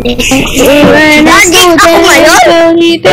Naging ako ngayon?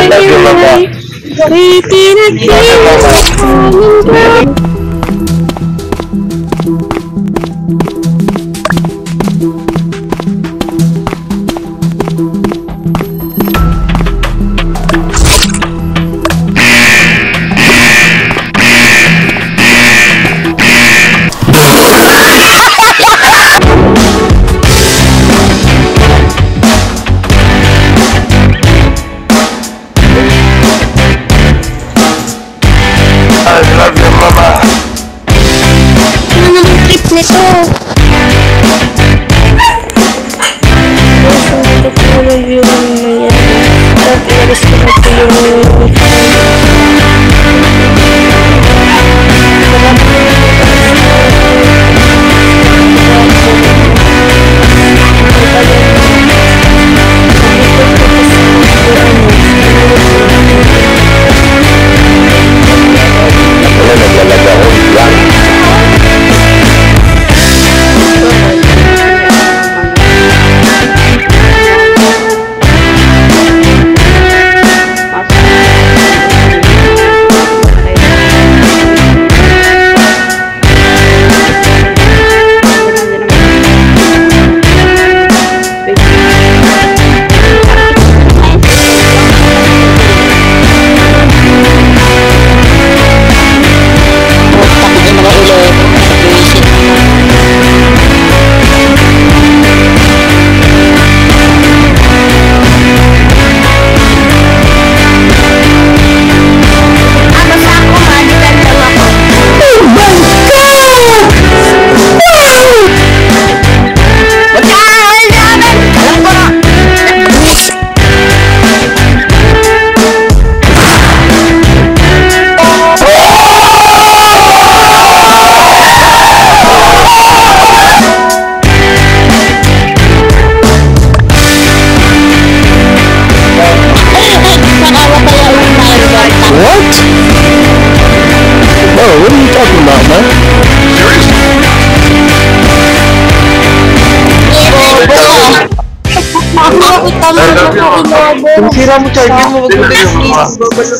Kung sira mo charger mo, wag mo please.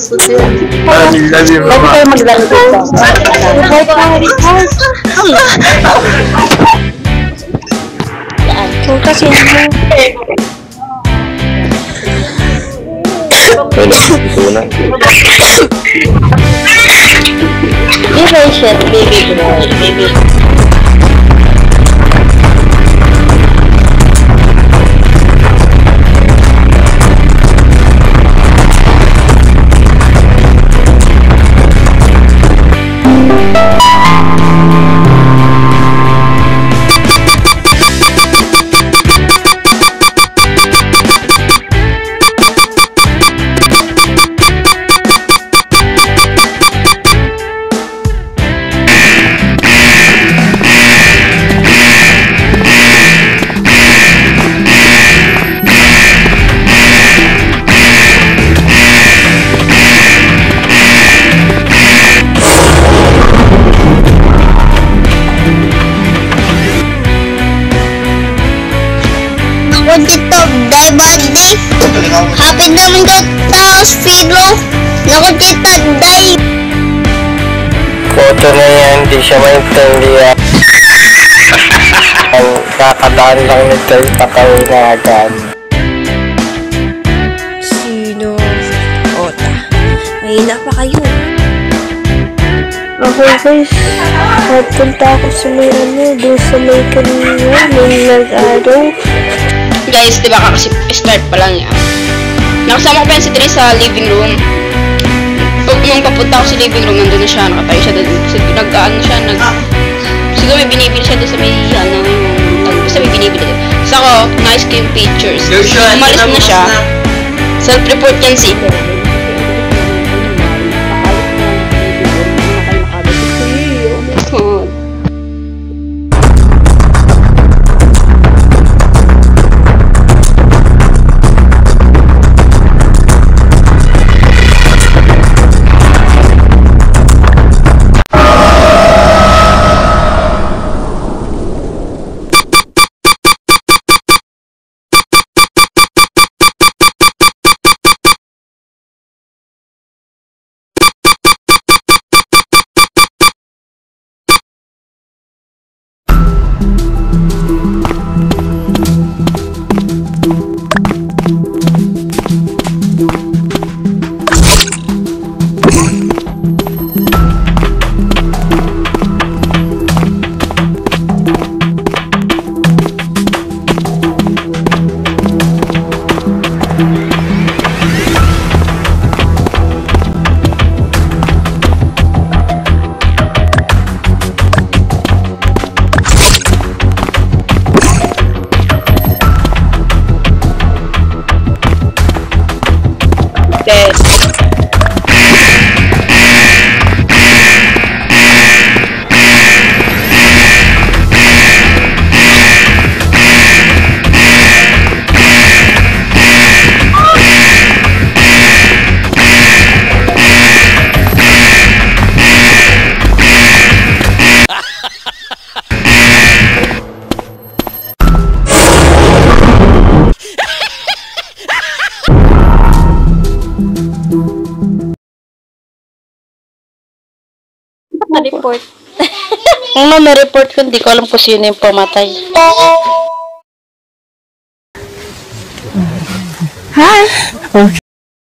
Lagi kayo magdala dito. Kung kasi mo. Wala, ito na. Shit, baby boy, baby. Dito, day birthday. Happy naman daw taos, Pedro. Naku, tita, day. Photo na yan, hindi siya maintindihan. Ang kakadaan lang nito yung pakainagan. Sino? Ota. Mahina pa kayo. Okay guys, nagpunta ako sa may doon sa may kanina, may nag-araw. Guys, diba start pa lang yan. Nakasama ko pa yan si Dre sa living room. Nung papunta ako sa living room, nandun na siya, nakatayo siya doon. Nag-ano siya, siguro may binibili siya doon sa may, basta may binibili doon. Tapos ako, nice ko yung pictures. Umalis na siya. Self-report yan si report. Kung na-report ko, hindi ko alam kung sino yung pumatay. Hi!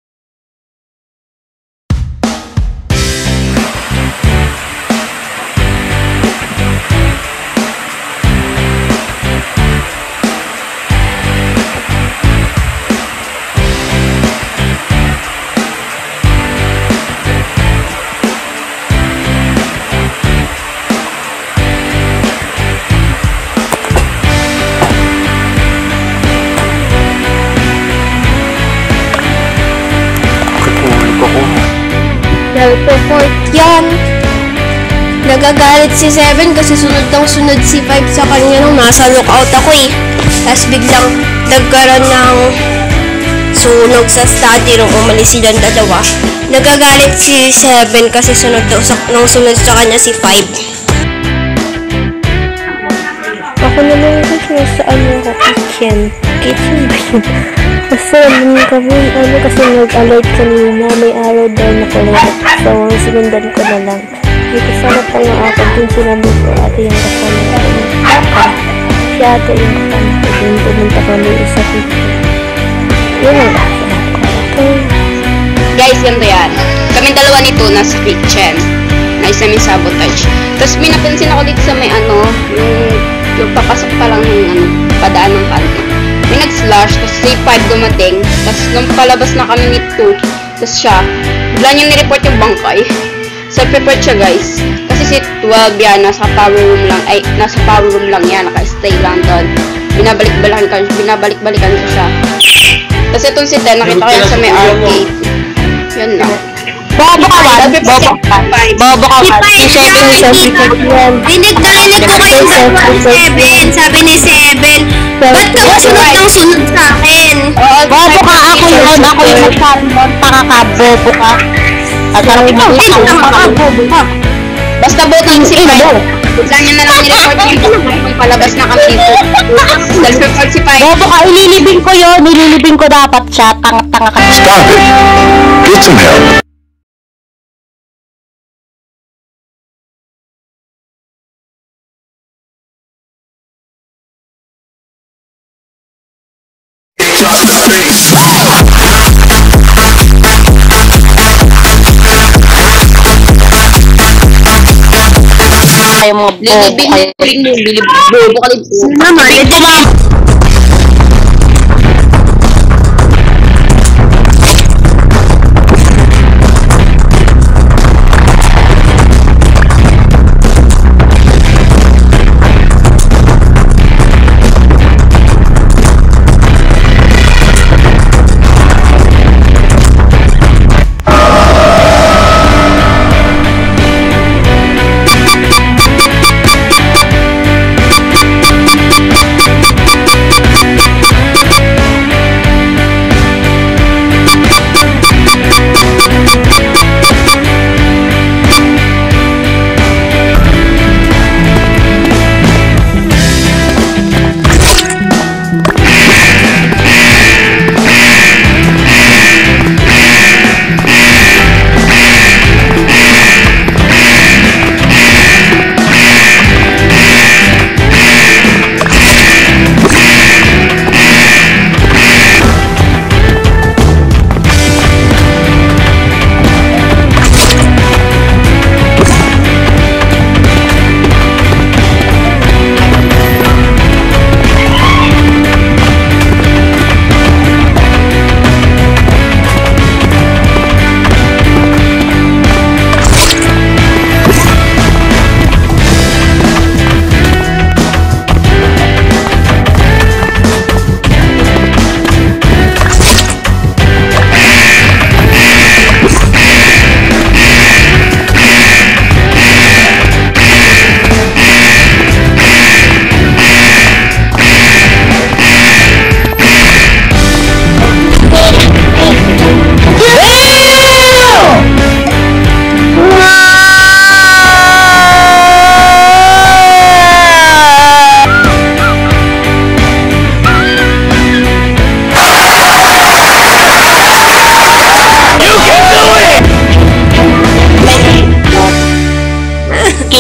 Report yan. Nagagalit si 7 kasi sunod si 5 sa kanya nung nasa lookout ako eh. Tapos biglang nagkaroon ng sunog sa study room, umalis silang dalawa. Nagagalit si 7 kasi sunod sa kanya si 5. Ako naman kasi nasa ko, kitchen. Kitchen ba yun? Kasi kasi nag-alert kanina, may araw daw na kulay. So, sinundan ko na lang. Dito sana pa yung ako, dun sinabi ko, ate yung kasama ko. Si ate yung kasama ko, dun pumunta kami sa kitchen. Yun ang kasama ko. Okay. Guys, ganito yan. Kaming dalawa nito nasa kitchen. Nice namin sabotage. Tapos may napansin ako dito sa may yung papasok pa lang ng padaan ng kanto. May nag-slash, tapos si 5 dumating. Tapos nung palabas na kami ni 2, tapos siya, bigla niya ni-report yung bangkay. Self-report siya, guys. Kasi si 12 yan, nasa power room lang yan, naka-stay lang doon. Binabalik-balikan ko siya. Tapos itong si 10, nakita ko yan sa may arcade. Yan lang. Bobo ka ba? Bobo ka ba? Si 7 yan. Narinig ko kayo sa 7. Sabi ni 7, ba't ka ba sunod sa akin? Bobo ka, ako yun. Ako yung nagsabi doon. Bobo ka. At sarap ikaw. Bobo ka. Basta butang si 5. Bigla niya na lang ni-report yung palabas na kami dito. Self-report si 5. Bobo ka, ililibing ko yun. Ililibing ko dapat siya. Tanga-tanga ka. Stop it. Get some help. Drop the bass. Ay, mga bobo kayo. Bobo ka rin.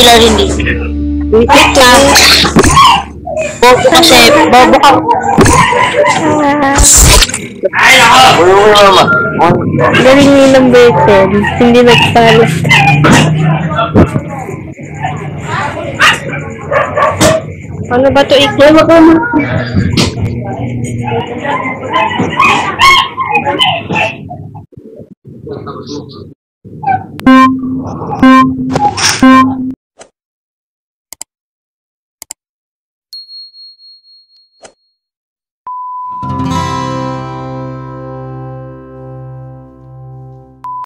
hindi. Wait lang. Bobo kasi, bobo ka. Uy, mama. Galing ni number 10. Hindi nagpalas. Ano ba to? Ikaw ka mo.